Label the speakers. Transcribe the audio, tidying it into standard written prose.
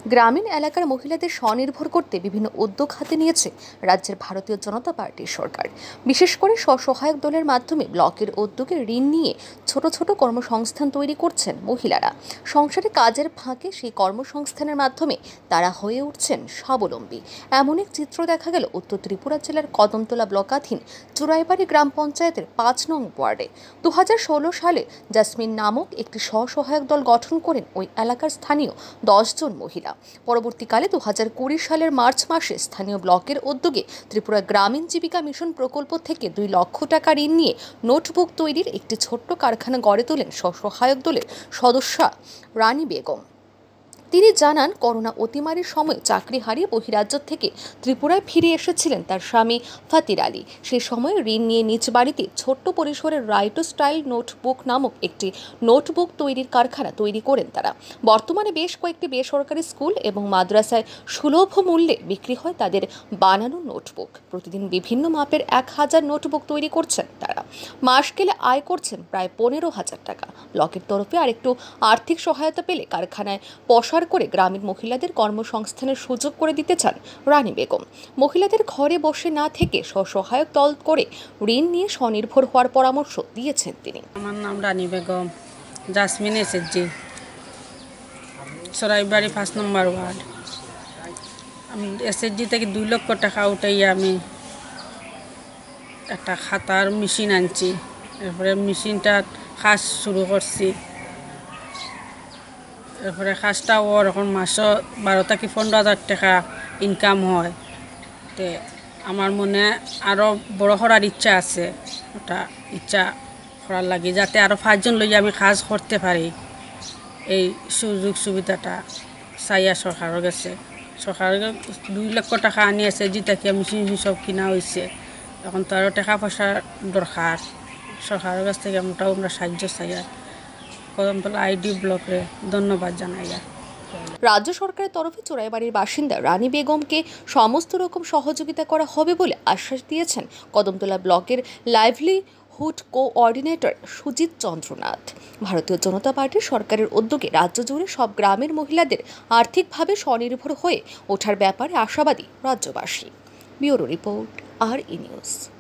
Speaker 1: গ্রামীণ এলাকার মহিলাদের স্বনির্ভর করতে বিভিন্ন উদ্যোগ হাতে নিয়েছে রাজ্যের ভারতীয় জনতা পার্টির সরকার। বিশেষ করে স্বসহায়ক দলের মাধ্যমে ব্লকের উদ্যোগে ঋণ নিয়ে ছোট ছোট কর্মসংস্থান তৈরি করছেন মহিলারা। সংসারে কাজের ফাঁকে সেই কর্মসংস্থানের মাধ্যমে তারা হয়ে উঠছেন স্বাবলম্বী। এমন এক চিত্র দেখা গেল উত্তর ত্রিপুরা জেলার কদমতলা ব্লকাধীন চুরাইবাড়ি গ্রাম পঞ্চায়েতের ৫ নং ওয়ার্ডে। ২০১৬ সালে জাসমিন নামক একটি স্বসহায়ক দল গঠন করেন ওই এলাকার স্থানীয় ১০ জন মহিলা। পরবর্তীকালে ২০২০ সালের মার্চ মাসে স্থানীয় ব্লকের উদ্যোগে ত্রিপুরা গ্রামীণ জীবিকা মিশন প্রকল্প থেকে ২ লক্ষ টাকা ঋণ নিয়ে নোটবুক তৈরির একটি ছোট্ট কারখানা গড়ে তোলেন স্বসহায়ক দলের সদস্যা রানী বেগম। তিনি জানান, করোনা অতিমারির সময় চাকরি হারিয়ে বহিরাজ্য থেকে ত্রিপুরায় ফিরে এসেছিলেন তার স্বামী ফাতির আলী। সেই সময় ঋণ নিয়ে নিজ বাড়িতে ছোট্ট পরিসরের রাইটো স্টাইল নোটবুক নামক একটি নোটবুক তৈরির কারখানা তৈরি করেন তারা। বর্তমানে বেশ কয়েকটি বেসরকারি স্কুল এবং মাদ্রাসায় সুলভ মূল্যে বিক্রি হয় তাদের বানানো নোটবুক। প্রতিদিন বিভিন্ন মাপের ১,০০০ নোটবুক তৈরি করছেন তারা। মাস গেলে আয় করছেন প্রায় ১৫,০০০ টাকা। ব্লকের তরফে আরেকটু আর্থিক সহায়তা পেলে কারখানায় প্রসার করে গ্রামীণ মহিলাদের কর্মসংস্থানের সুযোগ করে দিতে চান রানী বেগম। মহিলাদের ঘরে বসে না থেকে স্বসহায়ক দল করে ঋণ নিয়ে স্বনির্ভর হওয়ার পরামর্শ দিয়েছেন তিনি।
Speaker 2: আমার নাম রানী বেগম, জাসমিন এসএসজি, চুরাইবাড়ি ৫ নম্বর ওয়ার্ড। আমি এসএসজি থেকে ২ লক্ষ টাকা উঠাইয়া আমি একটা খাতার মেশিন আনছি। এরপরে মেশিনটা কাজ শুরু করছি। এরপরে কাজটা ওরকম মাসও ১২ থেকে ১৫,০০০ টাকা ইনকাম হয়। তো আমার মনে আরও বড় করার ইচ্ছা আছে। ওটা ইচ্ছা করার লাগে যাতে আরও ৫ জন লইয়া আমি কাজ করতে পারি। এই সুযোগ সুবিধাটা চাইয়া সরকারের কাছে। সরকারের ২ লক্ষ টাকা আনি আছে, যেটাকে মেশিন সব কিনা হয়েছে। এখন তো আরও টাকা পয়সার দরকার। সরকারের কাছ থেকে আমরা সাহায্য চাইয়া কদমতলা আইডি ব্লকে ধন্যবাদ জানাই।
Speaker 1: রাজ্য সরকারের তরফে চুরাইবাড়ির বাসিন্দা রানী বেগমকে সমস্ত রকম সহযোগিতা করা হবে বলে আশ্বাস দিয়েছেন কদমতলা ব্লকের লাইভলিহুড কোঅর্ডিনেটর সুজিত চন্দ্রনাথ। ভারতীয় জনতা পার্টির সরকারের উদ্যোগে রাজ্য জুড়ে সব গ্রামের মহিলাদের আর্থিকভাবে স্বনির্ভর হয়ে ওঠার ব্যাপারে আশাবাদী রাজ্যবাসী। Bureau report, RE news.